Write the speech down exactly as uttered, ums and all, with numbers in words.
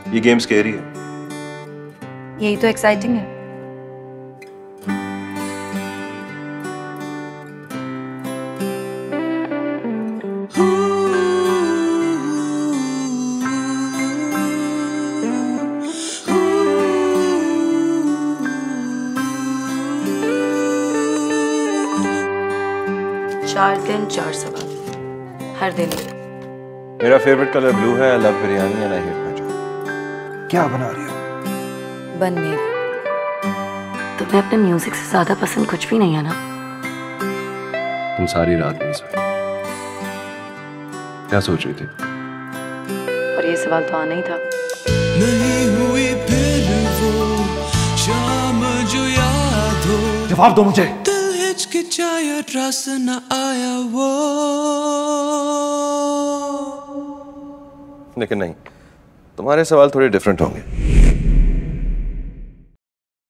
ये game scary है। यही तो एक्साइटिंग है। चार दिन चार सवाल, हर दिन। मेरा फेवरेट कलर ब्लू है। I love biryani and I hate my job. क्या बना रही हो? बनने। तुम्हें अपने म्यूजिक से ज्यादा पसंद कुछ भी नहीं है ना? तुम सारी रात नहीं सोई। क्या सोच रही थी? और ये सवाल तो आना ही था। नहीं हुई फिर वो शाम जो याद हो। जवाब दो मुझे। दिल हिचकिचाया, रस न आया वो। लेकिन नहीं, तुम्हारे सवाल थोड़े डिफरेंट होंगे।